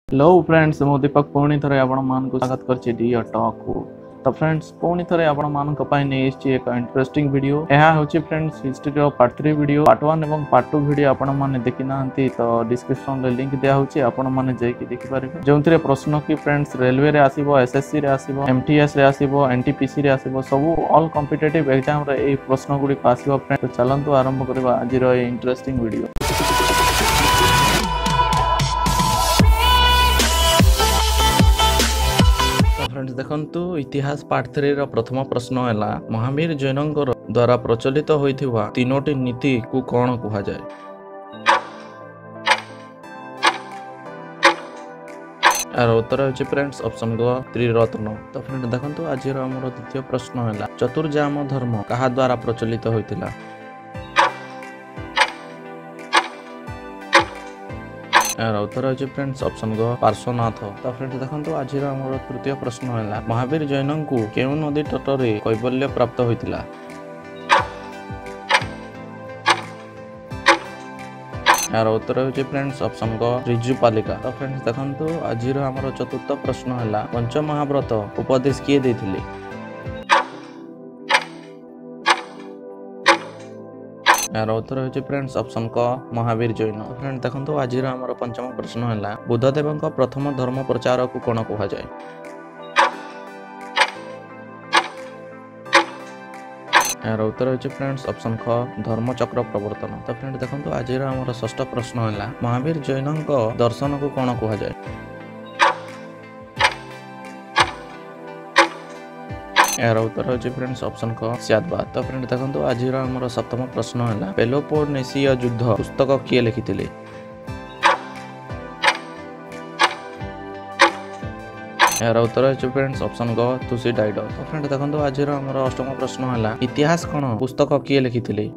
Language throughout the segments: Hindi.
हेलो फ्रेंड्स मो दीपक पुणी थे आपण मान स्वागत करछि डियर टॉक को। तो फ्रेंड्स पुणी थे आपण मान नहीं एक इंटरेस्टिंग वीडियो यह होछि friends history part 3 video part 1 एवं पार्ट 2 वीडियो आपण माने देखि नांती तो डिस्क्रिप्शन रे लिंक दिया होछि आपण माने जाई कि देखि पारिबे जोंतरे प्रश्न की फ्रेंड्स रेलवे रे आसीबो एसएससी रे आसीबो एमटीएस रे आसीबो एनटीपीसी रे आसीबो सब ऑल कॉम्पिटिटिव एग्जाम रे ए प्रश्न गुडी आसीबो फ्रेंड्स। तो चलंतु आरंभ करबा आज रो इंटरेस्टिंग वीडियो। फ्रेंड्स देखंतु इतिहास पार्ट 3 रो प्रथम प्रश्न हैला महावीर जैनंकर द्वारा प्रचलित होइथिबा तीनोटी नीति को कोन कुहा जाय। यार उत्तर होछि फ्रेंड्स ऑप्शन ग त्रिरत्न। तो फ्रेंड्स देखंतु आज रो हमर द्वितीय प्रश्न हैला चतुर्जाम धर्म कहा द्वारा प्रचलित होइतिला। यार उत्तर होछि फ्रेंड्स ऑप्शन ग पार्श्वनाथ। तो फ्रेंड्स देखंतु आज हमर तृतीय प्रश्न हैला महावीर जैन को केउ नदी तटरे कैवल्य प्राप्त होइतिला। यार उत्तर होछि फ्रेंड्स ऑप्शन ग ऋजुपालिका। तो फ्रेंड्स देखंतु आज हमर चतुर्थ प्रश्न हैला पंचमहाव्रत उपदेश किए दैथिले। यार उत्तर होछि फ्रेंड्स ऑप्शन क महावीर जैन। फ्रेंड्स देखंतु आज हमर पंचम प्रश्न हैला बुद्धदेव प्रथम धर्म प्रचार को कोन कुहा जाय। यार उत्तर होछि फ्रेंड्स ऑप्शन ख धर्मचक्र प्रवर्तन। तो फ्रेंड्स देखंतु आज हमर षष्ठ प्रश्न हैला महावीर जैनक दर्शन को कोन कुहा जाय। यार उत्तर होछि फ्रेंड्स ऑप्शन क स्यादवाद। तो फ्रेंड्स देखंतु आज हमर सप्तम प्रश्न हैला पेलोपोनेशिया युद्ध पुस्तक किए लिखिथिले। यार उत्तर होछि फ्रेंड्स ऑप्शन ग थुसिडाइडस। तो फ्रेंड्स देखंतु आज हमर अष्टम प्रश्न हैला इतिहास कोन पुस्तक किए लिखिथिले।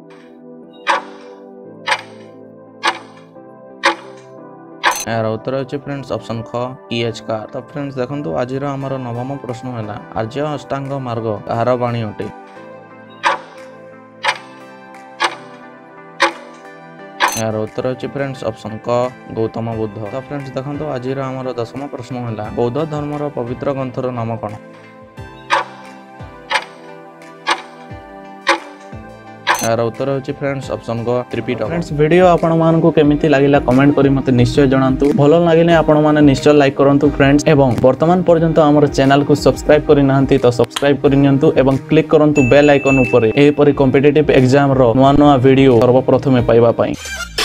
यार उत्तर होछि फ्रेंड्स ऑप्शन ख ईएच कार। तो फ्रेंड्स देखंतु आज हमर नवम प्रश्न हैला आर्य अष्टांग मार्ग कहार बाणी अटे। यार उत्तर होछि फ्रेंड्स ऑप्शन क गौतम बुद्ध। तो फ्रेंड्स देखंतु आज हमर दशम प्रश्न हैला बौद्ध धर्मर पवित्र ग्रंथर नाम कोन। यार उत्तर होछि फ्रेंड्स ऑप्शन ग त्रिपिटक। फ्रेंड्स वीडियो आपण मान को केमिति लागिला कमेंट करी मते निश्चय जणांतु भलो लागिले आपण माने निश्चय लाइक करंतु फ्रेंड्स एवं वर्तमान पर्यंत हमर चैनल को सब्सक्राइब करि नाहंती तो सब्सक्राइब करि नियंतु एवं क्लिक करंतु बेल आइकन ऊपर एही परि कॉम्पिटिटिव एग्जाम रो नवा नवा वीडियो सर्वप्रथमे पाइबा पई।